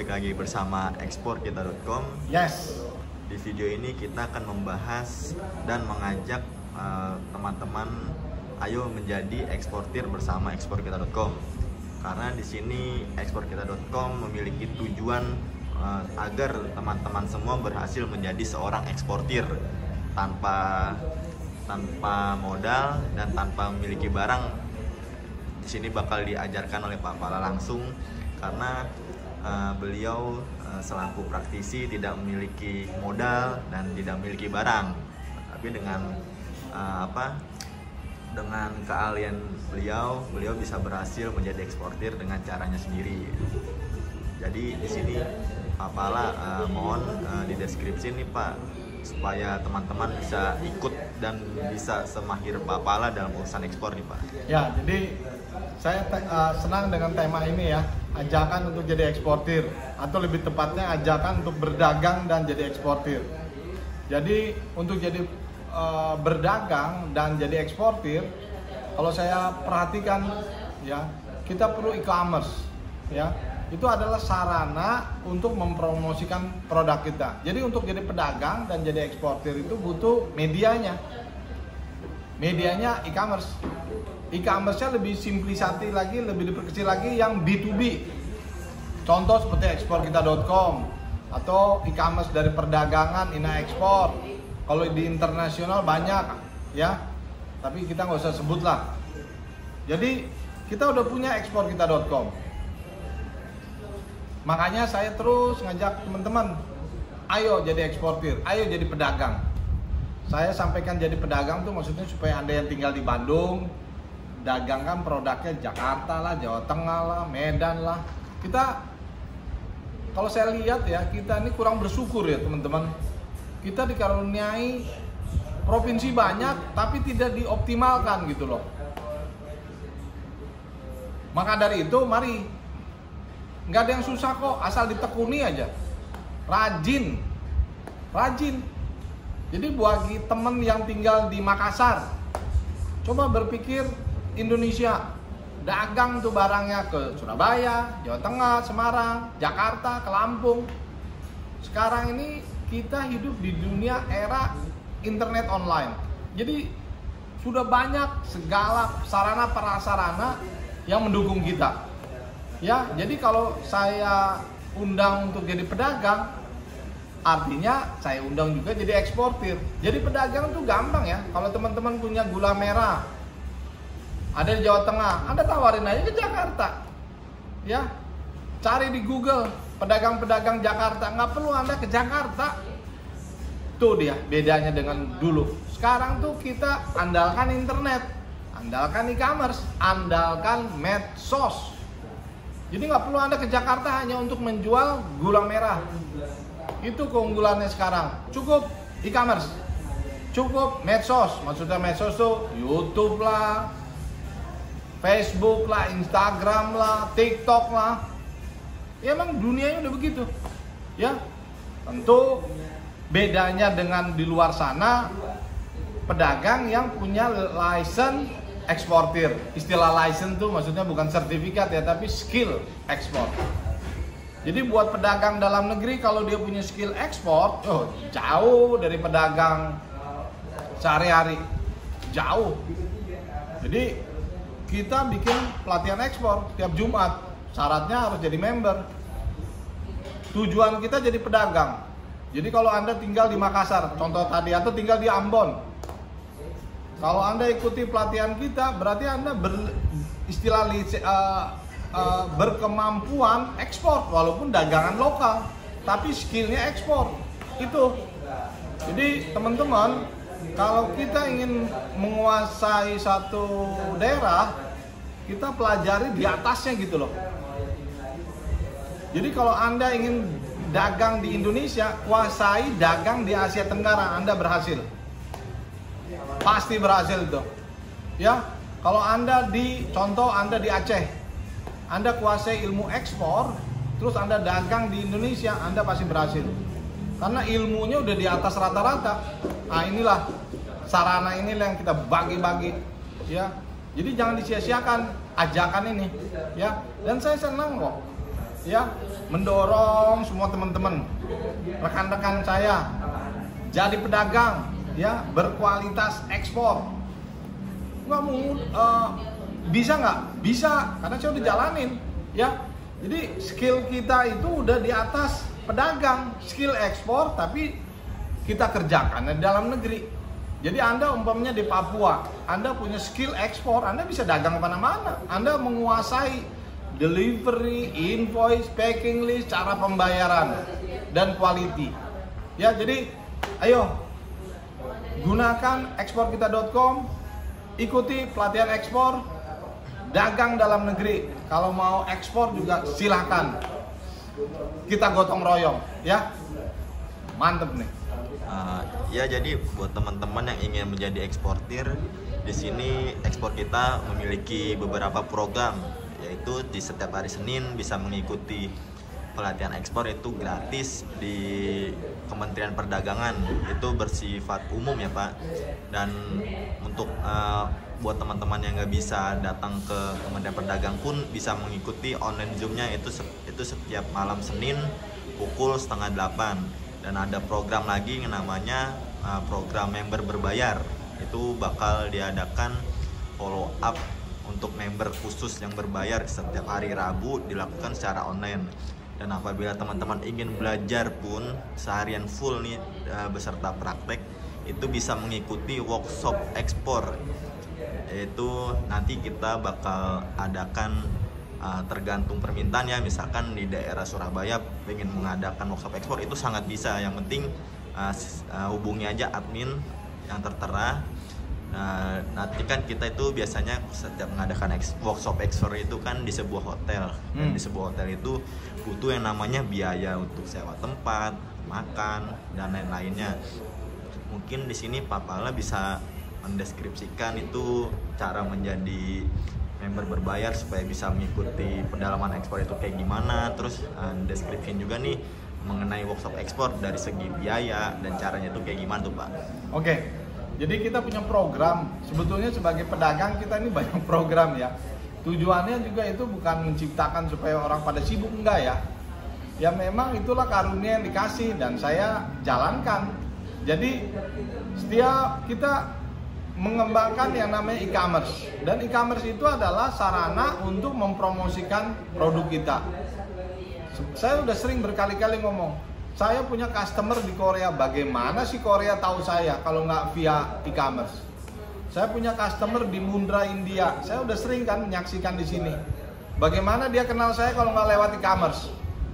balik lagi bersama eksporkita.com. Yes. Di video ini kita akan membahas dan mengajak teman-teman ayo menjadi eksportir bersama eksporkita.com. Karena di sini eksporkita.com memiliki tujuan agar teman-teman semua berhasil menjadi seorang eksportir tanpa modal dan tanpa memiliki barang. Di sini bakal diajarkan oleh Pak Pala langsung karena beliau selaku praktisi tidak memiliki modal dan tidak memiliki barang, tapi dengan dengan keahlian beliau bisa berhasil menjadi eksportir dengan caranya sendiri. Jadi di sini Pak Pala mohon di deskripsi nih Pak, supaya teman-teman bisa ikut dan bisa semahir Pak Pala dalam urusan ekspor nih Pak. Ya, jadi saya senang dengan tema ini ya, ajakan untuk jadi eksportir, atau lebih tepatnya ajakan untuk berdagang dan jadi eksportir. Jadi untuk jadi berdagang dan jadi eksportir, kalau saya perhatikan ya, kita perlu e-commerce ya. Itu adalah sarana untuk mempromosikan produk kita. Jadi untuk jadi pedagang dan jadi eksportir itu butuh medianya. Medianya e-commerce. E-commerce-nya lebih simplisasi lagi, lebih diperkecil lagi yang B2B. Contoh seperti eksporkita.com atau e-commerce dari perdagangan, Ina Ekspor. Kalau di internasional banyak ya, tapi kita nggak usah sebut lah. Jadi kita udah punya eksporkita.com. Makanya saya terus ngajak teman-teman, ayo jadi eksportir, ayo jadi pedagang. Saya sampaikan jadi pedagang tuh maksudnya supaya Anda yang tinggal di Bandung, dagangkan produknya Jakarta lah, Jawa Tengah lah, Medan lah. Kita, kalau saya lihat ya, kita ini kurang bersyukur ya teman-teman. Kita dikaruniai provinsi banyak, tapi tidak dioptimalkan gitu loh. Maka dari itu, mari, nggak ada yang susah kok, asal ditekuni aja. Rajin. Jadi bagi temen yang tinggal di Makassar, coba berpikir Indonesia, dagang tuh barangnya ke Surabaya, Jawa Tengah, Semarang, Jakarta, ke Lampung. Sekarang ini kita hidup di dunia era internet online. Jadi sudah banyak segala sarana prasarana yang mendukung kita. Ya, jadi kalau saya undang untuk jadi pedagang, artinya saya undang juga jadi eksportir. Jadi pedagang tuh gampang ya. Kalau teman-teman punya gula merah, ada di Jawa Tengah, Anda tawarin aja ke Jakarta. Ya, cari di Google pedagang-pedagang Jakarta, nggak perlu Anda ke Jakarta. Tuh dia bedanya dengan dulu. Sekarang tuh kita andalkan internet, andalkan e-commerce, andalkan medsos. Jadi nggak perlu Anda ke Jakarta hanya untuk menjual gula merah. Itu keunggulannya sekarang. Cukup e-commerce, cukup medsos. Maksudnya medsos tuh YouTube lah, Facebook lah, Instagram lah, TikTok lah. Ya emang dunianya udah begitu. Ya, tentu bedanya dengan di luar sana, pedagang yang punya license eksportir. Istilah license tuh maksudnya bukan sertifikat ya, tapi skill ekspor. Jadi buat pedagang dalam negeri kalau dia punya skill ekspor, jauh dari pedagang sehari-hari. Jauh. Jadi kita bikin pelatihan ekspor tiap Jumat. Syaratnya harus jadi member. Tujuan kita jadi pedagang. Jadi kalau Anda tinggal di Makassar, contoh tadi, atau tinggal di Ambon, kalau Anda ikuti pelatihan kita, berarti Anda berkemampuan ekspor, walaupun dagangan lokal, tapi skillnya ekspor. Itu. Jadi teman-teman, kalau kita ingin menguasai satu daerah, kita pelajari di atasnya gitu loh. Jadi kalau Anda ingin dagang di Indonesia, kuasai dagang di Asia Tenggara, Anda berhasil. Pasti berhasil itu. Ya, kalau Anda contoh Anda di Aceh, Anda kuasai ilmu ekspor, terus Anda dagang di Indonesia, Anda pasti berhasil. Karena ilmunya udah di atas rata-rata. Nah, inilah sarana inilah yang kita bagi-bagi, ya. Jadi jangan disia-siakan ajakan ini, ya. Dan saya senang kok ya mendorong semua teman-teman, rekan-rekan saya jadi pedagang ya berkualitas ekspor. Nggak mau bisa nggak? Bisa, karena saya udah jalanin ya. Jadi skill kita itu udah di atas pedagang, skill ekspor, tapi kita kerjakan di dalam negeri. Jadi Anda umpamanya di Papua, Anda punya skill ekspor, Anda bisa dagang kemana-mana. Anda menguasai delivery, invoice, packing list, cara pembayaran, dan quality. Ya, jadi ayo gunakan eksporkita.com, ikuti pelatihan ekspor, dagang dalam negeri. Kalau mau ekspor juga silahkan. Kita gotong royong, ya. Mantep nih. Ya, jadi buat teman-teman yang ingin menjadi eksportir, di sini Ekspor Kita memiliki beberapa program, yaitu di setiap hari Senin bisa mengikuti pelatihan ekspor itu gratis di Kementerian Perdagangan, itu bersifat umum ya Pak. Dan untuk buat teman-teman yang nggak bisa datang ke Kementerian Perdagangan pun bisa mengikuti online Zoom-nya itu setiap malam Senin pukul 7:30. Dan ada program lagi yang namanya program member berbayar, itu bakal diadakan follow up untuk member khusus yang berbayar setiap hari Rabu, dilakukan secara online. Dan apabila teman-teman ingin belajar pun seharian full nih beserta praktek, itu bisa mengikuti workshop ekspor, yaitu nanti kita bakal adakan tergantung permintaan ya. Misalkan di daerah Surabaya pengen mengadakan workshop ekspor, itu sangat bisa. Yang penting hubungi aja admin yang tertera. Nanti kan kita itu biasanya setiap mengadakan workshop ekspor itu kan di sebuah hotel. Dan di sebuah hotel itu butuh yang namanya biaya untuk sewa tempat, makan, dan lain-lainnya. Mungkin di sini Pak Pala bisa mendeskripsikan itu cara menjadi member berbayar supaya bisa mengikuti pendalaman ekspor itu kayak gimana. Terus deskripsi juga nih mengenai workshop ekspor dari segi biaya dan caranya itu kayak gimana tuh Pak? Oke, jadi kita punya program. Sebetulnya sebagai pedagang kita ini banyak program ya. Tujuannya juga itu bukan menciptakan supaya orang pada sibuk, enggak ya. Ya memang itulah karunia yang dikasih dan saya jalankan. Jadi setiap kita mengembangkan yang namanya e-commerce, dan e-commerce itu adalah sarana untuk mempromosikan produk kita. Saya udah sering berkali-kali ngomong, saya punya customer di Korea. Bagaimana sih Korea tahu saya kalau nggak via e-commerce? Saya punya customer di Mundra, India. Saya udah sering kan menyaksikan di sini. Bagaimana dia kenal saya kalau nggak lewat e-commerce?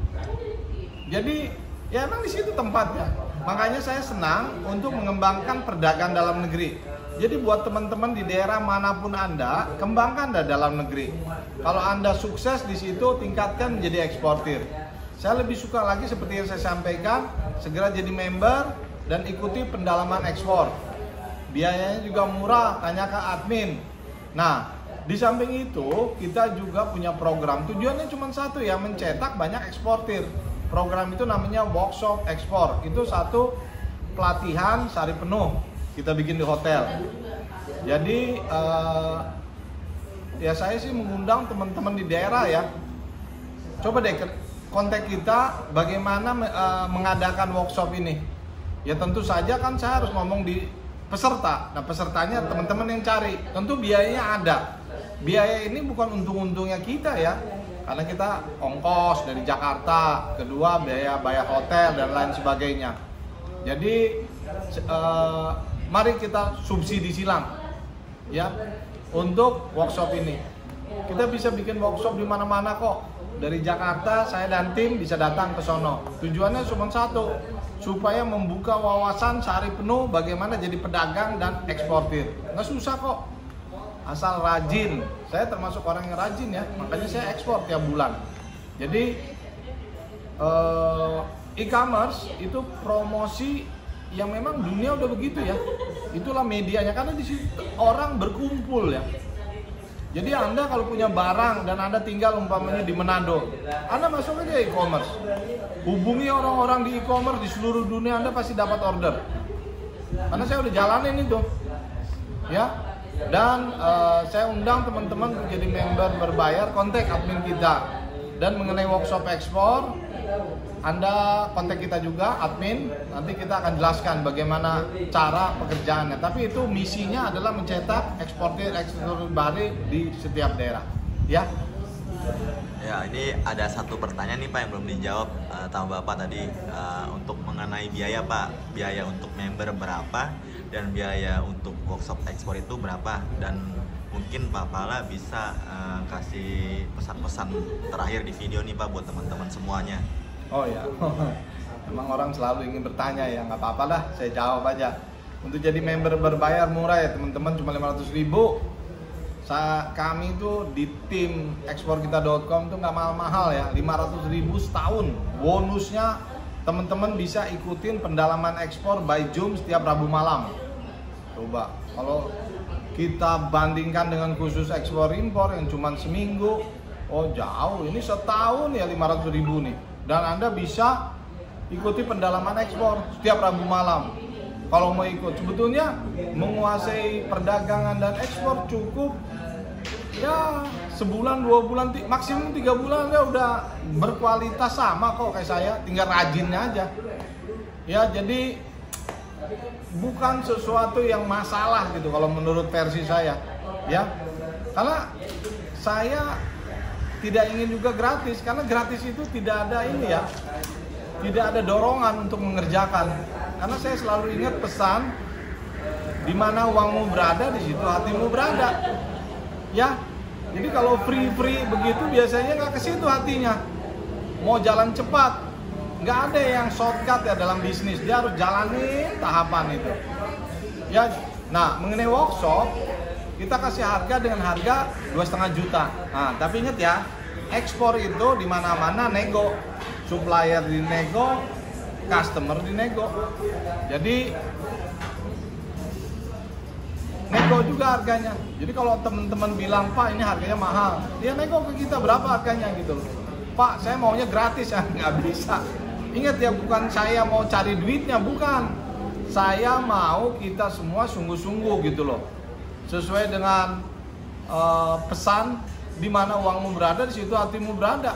Jadi ya emang di situ tempatnya. Makanya saya senang untuk mengembangkan perdagangan dalam negeri. Jadi buat teman-teman di daerah manapun Anda, kembangkan dalam negeri. Kalau Anda sukses di situ, tingkatkan menjadi eksportir. Saya lebih suka lagi seperti yang saya sampaikan, segera jadi member dan ikuti pendalaman ekspor. Biayanya juga murah, tanya ke admin. Nah, di samping itu kita juga punya program. Tujuannya cuma satu ya, mencetak banyak eksportir. Program itu namanya workshop ekspor. Itu satu pelatihan sehari penuh. Kita bikin di hotel. Jadi ya saya sih mengundang teman-teman di daerah ya. Coba deh kontak kita bagaimana mengadakan workshop ini. Ya tentu saja kan saya harus ngomong di peserta. Nah pesertanya teman-teman yang cari. Tentu biayanya ada. Biaya ini bukan untung-untungnya kita ya. Karena kita ongkos dari Jakarta, kedua biaya bayar hotel dan lain sebagainya. Jadi mari kita subsidi silang ya untuk workshop ini. Kita bisa bikin workshop di mana-mana kok. Dari Jakarta saya dan tim bisa datang ke sono. Tujuannya cuma satu, supaya membuka wawasan sehari penuh bagaimana jadi pedagang dan eksportir. Nggak susah kok, asal rajin. Saya termasuk orang yang rajin ya, makanya saya ekspor tiap bulan. Jadi e-commerce itu promosi yang memang dunia udah begitu ya. Itulah medianya, karena di situ orang berkumpul ya. Jadi Anda kalau punya barang dan Anda tinggal umpamanya di Manado, Anda masuk aja e-commerce. Hubungi orang-orang di e-commerce di seluruh dunia, Anda pasti dapat order. Karena saya udah jalanin itu. Ya. Dan saya undang teman-teman untuk jadi member berbayar, kontak admin kita. Dan mengenai workshop ekspor, Anda kontak kita juga, admin. Nanti kita akan jelaskan bagaimana cara pekerjaannya. Tapi itu misinya adalah mencetak eksportir baru di setiap daerah. Ya. Ya, ini ada satu pertanyaan nih Pak yang belum dijawab sama Bapak tadi, untuk mengenai biaya Pak. Biaya untuk member berapa dan biaya untuk workshop ekspor itu berapa? Dan mungkin Pak Pala bisa kasih pesan-pesan terakhir di video nih Pak buat teman-teman semuanya. Oh ya, memang orang selalu ingin bertanya ya, nggak apa-apa lah, saya jawab aja. Untuk jadi member berbayar murah ya teman-teman, cuma 500.000. Kami tuh di tim eksporkita.com tuh nggak mahal-mahal ya, 500.000 setahun. Bonusnya teman-teman bisa ikutin pendalaman ekspor by Zoom setiap Rabu malam. Coba kalau kita bandingkan dengan khusus ekspor impor yang cuma seminggu, oh jauh. Ini setahun ya 500.000 nih. Dan Anda bisa ikuti pendalaman ekspor setiap Rabu malam. Kalau mau ikut, sebetulnya menguasai perdagangan dan ekspor cukup ya sebulan, 2 bulan, maksimum 3 bulan ya udah berkualitas sama kok kayak saya, tinggal rajinnya aja. Ya jadi bukan sesuatu yang masalah gitu kalau menurut versi saya, ya. Karena saya tidak ingin juga gratis, karena gratis itu tidak ada ini ya, tidak ada dorongan untuk mengerjakan. Karena saya selalu ingat pesan, di mana uangmu berada, di situ hatimu berada. Ya, jadi kalau free begitu biasanya nggak ke situ hatinya. Mau jalan cepat, nggak ada yang shortcut ya dalam bisnis. Dia harus jalanin tahapan itu. Ya, nah mengenai workshop, kita kasih harga dengan harga 2,5 juta. Nah, tapi ingat ya, ekspor itu di mana-mana nego, supplier dinego, customer dinego. Jadi nego juga harganya. Jadi kalau teman-teman bilang, Pak ini harganya mahal, dia nego ke kita berapa harganya gitu loh. Pak saya maunya gratis ya, nggak bisa. Ingat ya, bukan saya mau cari duitnya, bukan. Saya mau kita semua sungguh-sungguh gitu loh. Sesuai dengan pesan, di mana uangmu berada, di situ hatimu berada.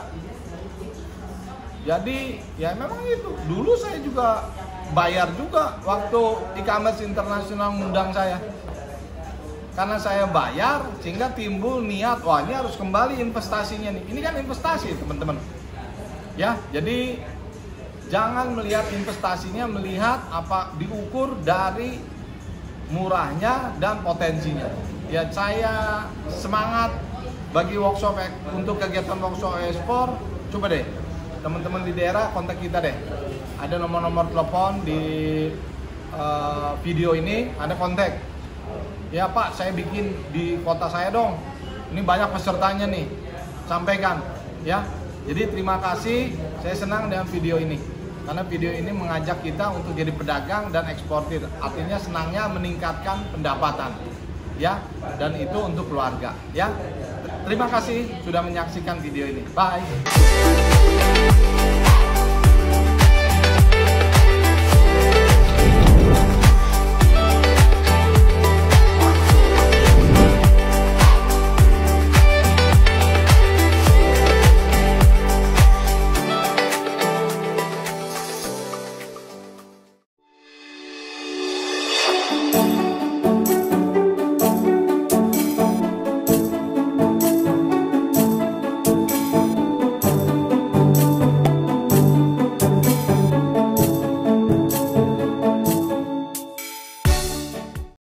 Jadi ya memang itu. Dulu saya juga bayar juga waktu e-commerce internasional ngundang saya. Karena saya bayar sehingga timbul niat, wah ini harus kembali investasinya nih. Ini kan investasi teman-teman. Ya, jadi jangan melihat investasinya, melihat apa diukur dari murahnya dan potensinya. Ya saya semangat bagi workshop untuk kegiatan workshop ekspor. Coba deh teman-teman di daerah kontak kita deh. Ada nomor-nomor telepon di video ini, Anda kontak. Ya Pak, saya bikin di kota saya dong. Ini banyak pesertanya nih. Sampaikan ya. Jadi terima kasih, saya senang dengan video ini. Karena video ini mengajak kita untuk jadi pedagang dan eksportir. Artinya senangnya meningkatkan pendapatan. Ya, dan itu untuk keluarga, ya. Terima kasih sudah menyaksikan video ini. Bye.